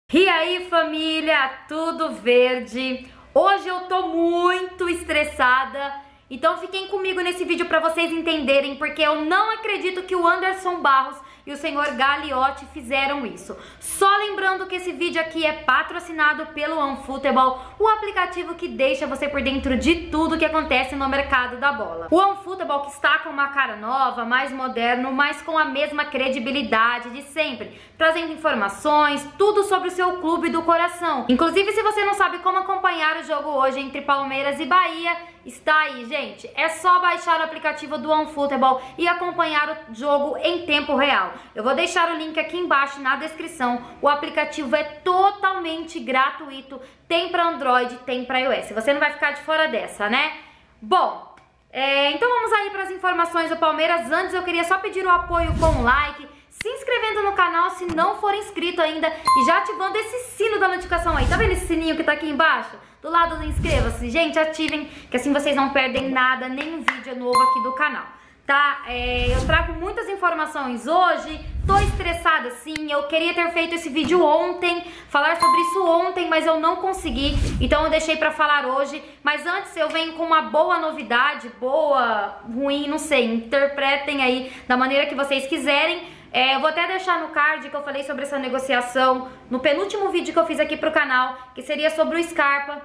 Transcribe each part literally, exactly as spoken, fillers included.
E aí, família, tudo verde? Hoje eu tô muito estressada, então fiquem comigo nesse vídeo pra vocês entenderem, porque eu não acredito que o Anderson Barros e o senhor Gagliotti fizeram isso. Só lembrando que esse vídeo aqui é patrocinado pelo OneFootball, o aplicativo que deixa você por dentro de tudo que acontece no mercado da bola. O OneFootball que está com uma cara nova, mais moderno, mas com a mesma credibilidade de sempre, trazendo informações, tudo sobre o seu clube do coração. Inclusive, se você não sabe como acompanhar o jogo hoje entre Palmeiras e Bahia, está aí, gente. É só baixar o aplicativo do OneFootball e acompanhar o jogo em tempo real. Eu vou deixar o link aqui embaixo na descrição. O aplicativo é totalmente gratuito. Tem para Android, tem para iOS. Você não vai ficar de fora dessa, né? Bom, é, então vamos aí para as informações do Palmeiras. Antes eu queria só pedir o apoio com um like, se inscrevendo no canal se não for inscrito ainda e já ativando esse sino da notificação aí. Tá vendo esse sininho que tá aqui embaixo? Do lado do inscreva-se. Gente, ativem, que assim vocês não perdem nada, nenhum vídeo novo aqui do canal, tá? É, eu trago muitas informações hoje, tô estressada sim, eu queria ter feito esse vídeo ontem, falar sobre isso ontem, mas eu não consegui, então eu deixei pra falar hoje. Mas antes eu venho com uma boa novidade, boa, ruim, não sei, interpretem aí da maneira que vocês quiserem. É, eu vou até deixar no card que eu falei sobre essa negociação no penúltimo vídeo que eu fiz aqui pro canal, que seria sobre o Scarpa,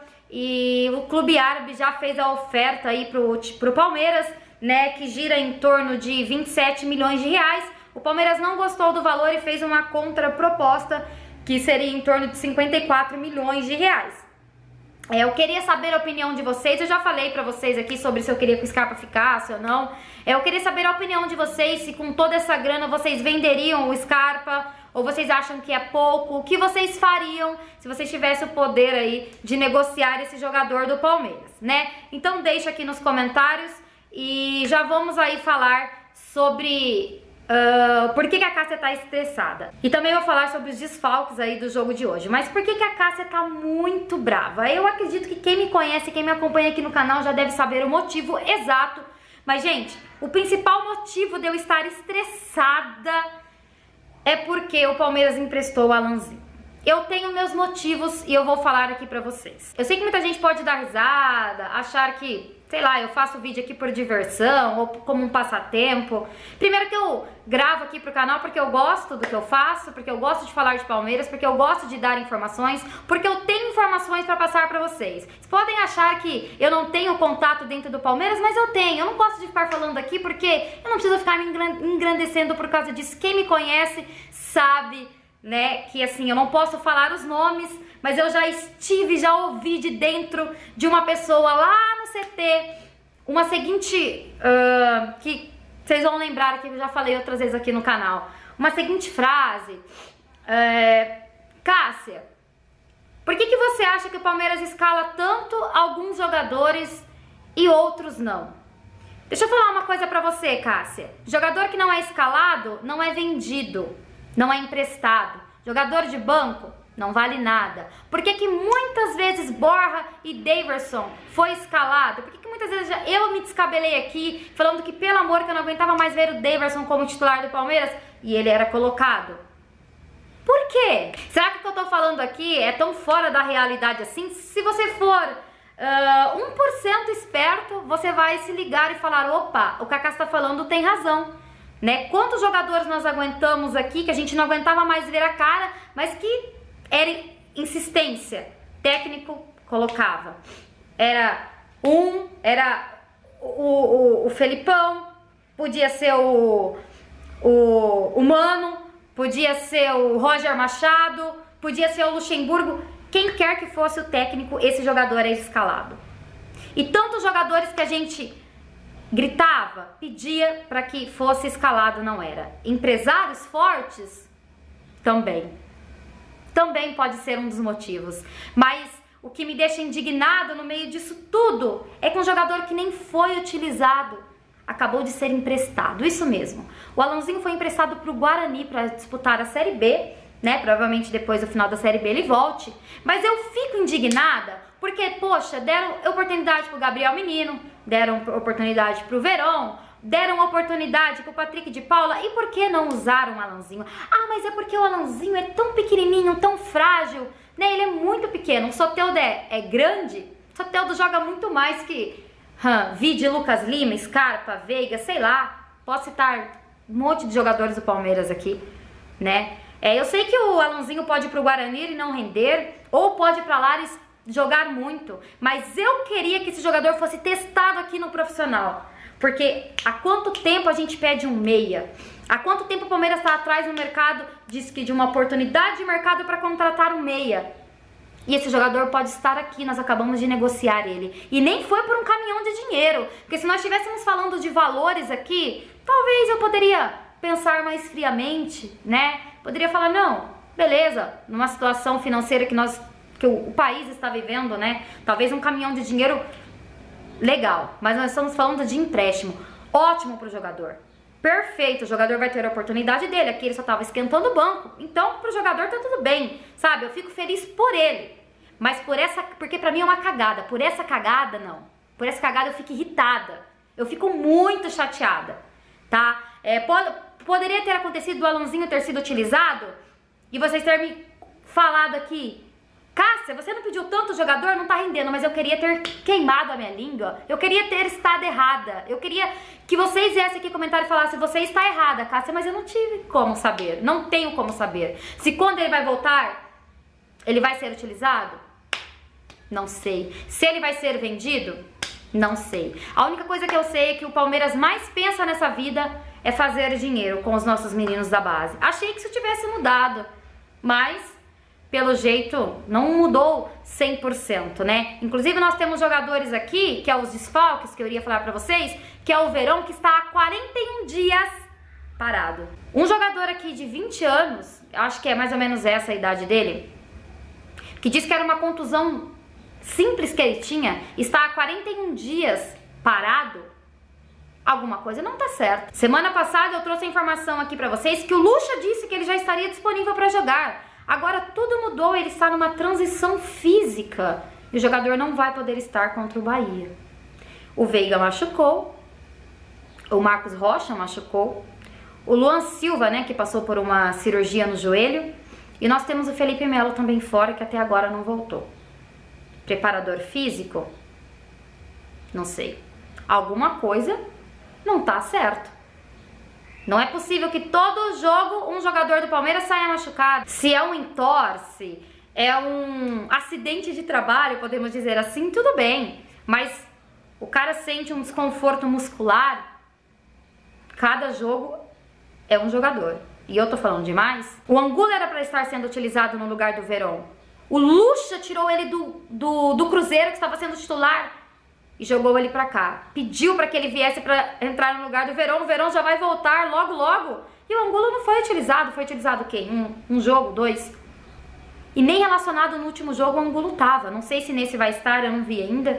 e o clube árabe já fez a oferta aí pro, pro Palmeiras, né, que gira em torno de vinte e sete milhões de reais. O Palmeiras não gostou do valor e fez uma contraproposta que seria em torno de cinquenta e quatro milhões de reais. É, eu queria saber a opinião de vocês, eu já falei pra vocês aqui sobre se eu queria que o Scarpa ficasse ou não. É, eu queria saber a opinião de vocês, se com toda essa grana vocês venderiam o Scarpa, ou vocês acham que é pouco, o que vocês fariam se vocês tivessem o poder aí de negociar esse jogador do Palmeiras, né? Então deixa aqui nos comentários e já vamos aí falar sobre... Uh, por que, que a Cássia tá estressada? E também vou falar sobre os desfalques aí do jogo de hoje. Mas por que, que a Cássia tá muito brava? Eu acredito que quem me conhece, quem me acompanha aqui no canal já deve saber o motivo exato. Mas, gente, o principal motivo de eu estar estressada é porque o Palmeiras emprestou o Alanzinho. Eu tenho meus motivos e eu vou falar aqui pra vocês. Eu sei que muita gente pode dar risada, achar que, sei lá, eu faço vídeo aqui por diversão ou como um passatempo. Primeiro que eu gravo aqui pro canal porque eu gosto do que eu faço, porque eu gosto de falar de Palmeiras, porque eu gosto de dar informações, porque eu tenho informações pra passar pra vocês. Vocês podem achar que eu não tenho contato dentro do Palmeiras, mas eu tenho. Eu não gosto de ficar falando aqui porque eu não preciso ficar me engrandecendo por causa disso. Quem me conhece sabe, né, que assim, eu não posso falar os nomes, mas eu já estive, já ouvi de dentro de uma pessoa lá no C T, uma seguinte, uh, que vocês vão lembrar que eu já falei outras vezes aqui no canal, uma seguinte frase, é, Cássia, por que que você acha que o Palmeiras escala tanto alguns jogadores e outros não? Deixa eu falar uma coisa pra você, Cássia, jogador que não é escalado não é vendido, não é emprestado. Jogador de banco não vale nada. Por que que muitas vezes Borja e Daverson foi escalado? Por que que muitas vezes já eu me descabelei aqui falando que, pelo amor, que eu não aguentava mais ver o Daverson como titular do Palmeiras e ele era colocado? Por quê? Será que o que eu tô falando aqui é tão fora da realidade assim? Se você for uh, um por cento esperto, você vai se ligar e falar, opa, o que a Cássia tá falando tem razão. Né? Quantos jogadores nós aguentamos aqui que a gente não aguentava mais ver a cara, mas que era insistência, técnico colocava. Era um, era o, o, o Felipão, podia ser o, o, o Mano, podia ser o Roger Machado, podia ser o Luxemburgo. Quem quer que fosse o técnico, esse jogador é escalado. E tantos jogadores que a gente gritava, pedia para que fosse escalado, não era. Empresários fortes? Também. Também pode ser um dos motivos. Mas o que me deixa indignado no meio disso tudo é que um jogador que nem foi utilizado acabou de ser emprestado. Isso mesmo. O Alanzinho foi emprestado para o Guarani para disputar a Série B, né? Provavelmente depois do final da Série B ele volte. Mas eu fico indignada porque, poxa, deram oportunidade pro Gabriel Menino, deram oportunidade pro Verón, deram oportunidade pro Patrick de Paula, e por que não usaram o Alanzinho? Ah, mas é porque o Alanzinho é tão pequenininho, tão frágil, né? Ele é muito pequeno. O Soteldo é, é grande. O Soteldo joga muito mais que hum, Vide, Lucas Lima, Scarpa, Veiga, sei lá. Posso citar um monte de jogadores do Palmeiras aqui, né? É, eu sei que o Alanzinho pode ir pro Guarani e não render, ou pode ir pra Lares jogar muito, mas eu queria que esse jogador fosse testado aqui no profissional, porque há quanto tempo a gente pede um meia? Há quanto tempo o Palmeiras está atrás no mercado, diz que de uma oportunidade de mercado para contratar um meia? E esse jogador pode estar aqui, nós acabamos de negociar ele. E nem foi por um caminhão de dinheiro, porque se nós estivéssemos falando de valores aqui, talvez eu poderia pensar mais friamente, né? Poderia falar, não, beleza, numa situação financeira que nós que o, o país está vivendo, né? Talvez um caminhão de dinheiro legal, mas nós estamos falando de empréstimo. Ótimo pro jogador. Perfeito, o jogador vai ter a oportunidade dele. Aqui ele só tava esquentando o banco. Então, pro jogador tá tudo bem, sabe? Eu fico feliz por ele. Mas por essa, porque pra mim é uma cagada. Por essa cagada, não. Por essa cagada eu fico irritada. Eu fico muito chateada, tá? É, pode, poderia ter acontecido do Alanzinho ter sido utilizado e vocês terem me falado aqui, Cássia, você não pediu tanto jogador, não tá rendendo, mas eu queria ter queimado a minha língua, eu queria ter estado errada, eu queria que vocês viessem aqui comentar e falassem, você está errada, Cássia, mas eu não tive como saber, não tenho como saber. Se quando ele vai voltar, ele vai ser utilizado? Não sei. Se ele vai ser vendido? Não sei. A única coisa que eu sei é que o Palmeiras mais pensa nessa vida é fazer dinheiro com os nossos meninos da base. Achei que isso tivesse mudado, mas pelo jeito não mudou cem por cento, né? Inclusive nós temos jogadores aqui, que é os desfalques, que eu iria falar pra vocês, que é o Verón, que está há quarenta e um dias parado. Um jogador aqui de vinte anos, acho que é mais ou menos essa a idade dele, que disse que era uma contusão simples que ele tinha, está há quarenta e um dias parado, alguma coisa não tá certo. Semana passada eu trouxe a informação aqui pra vocês que o Lucha disse que ele já estaria disponível pra jogar. Agora tudo mudou, ele está numa transição física e o jogador não vai poder estar contra o Bahia. O Veiga machucou, o Marcos Rocha machucou, o Luan Silva, né, que passou por uma cirurgia no joelho, e nós temos o Felipe Melo também fora, que até agora não voltou. Preparador físico? Não sei. Alguma coisa não tá certo. Não é possível que todo jogo um jogador do Palmeiras saia machucado. Se é um entorse, é um acidente de trabalho, podemos dizer assim, tudo bem. Mas o cara sente um desconforto muscular, cada jogo é um jogador. E eu tô falando demais? O Angulo era pra estar sendo utilizado no lugar do Verón. O Lucha tirou ele do, do, do Cruzeiro, que estava sendo titular, e jogou ele pra cá. Pediu pra que ele viesse pra entrar no lugar do Verón. O Verón já vai voltar logo, logo. E o Angulo não foi utilizado. Foi utilizado o quê? Um, um jogo, dois? E nem relacionado no último jogo o Angulo tava. Não sei se nesse vai estar, eu não vi ainda.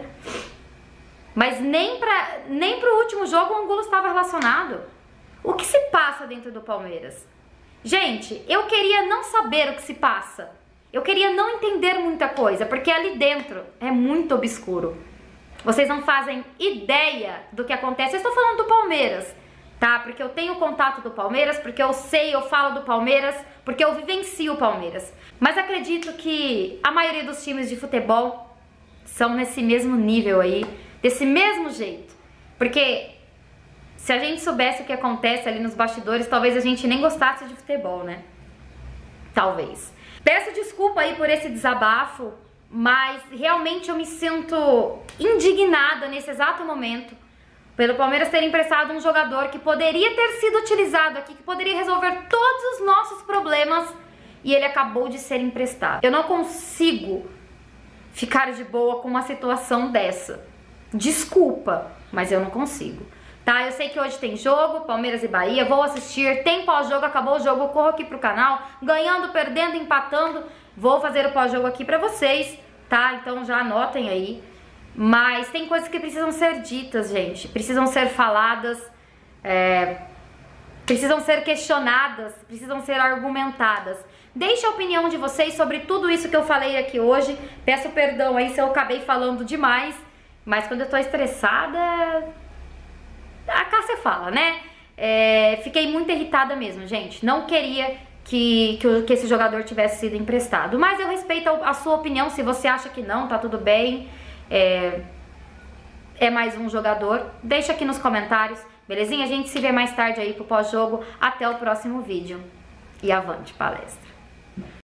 Mas nem, pra, nem pro último jogo o Angulo estava relacionado. O que se passa dentro do Palmeiras? Gente, eu queria não saber o que se passa. Eu queria não entender muita coisa, porque ali dentro é muito obscuro. Vocês não fazem ideia do que acontece. Eu estou falando do Palmeiras, tá? Porque eu tenho contato do Palmeiras, porque eu sei, eu falo do Palmeiras, porque eu vivencio o Palmeiras. Mas acredito que a maioria dos times de futebol são nesse mesmo nível aí, desse mesmo jeito. Porque se a gente soubesse o que acontece ali nos bastidores, talvez a gente nem gostasse de futebol, né? Talvez. Peço desculpa aí por esse desabafo, mas realmente eu me sinto indignada nesse exato momento pelo Palmeiras ter emprestado um jogador que poderia ter sido utilizado aqui, que poderia resolver todos os nossos problemas, e ele acabou de ser emprestado. Eu não consigo ficar de boa com uma situação dessa. Desculpa, mas eu não consigo. Tá, eu sei que hoje tem jogo, Palmeiras e Bahia, vou assistir, tem pós-jogo, acabou o jogo, eu corro aqui pro canal, ganhando, perdendo, empatando, vou fazer o pós-jogo aqui pra vocês, tá? Então já anotem aí. Mas tem coisas que precisam ser ditas, gente, precisam ser faladas, é, precisam ser questionadas, precisam ser argumentadas. Deixe a opinião de vocês sobre tudo isso que eu falei aqui hoje, peço perdão aí se eu acabei falando demais, mas quando eu tô estressada... a Cássia fala, né? É, fiquei muito irritada mesmo, gente. Não queria que, que, que esse jogador tivesse sido emprestado. Mas eu respeito a, a sua opinião. Se você acha que não, tá tudo bem. É, é mais um jogador. Deixa aqui nos comentários, belezinha? A gente se vê mais tarde aí pro pós-jogo. Até o próximo vídeo. E avante palestra.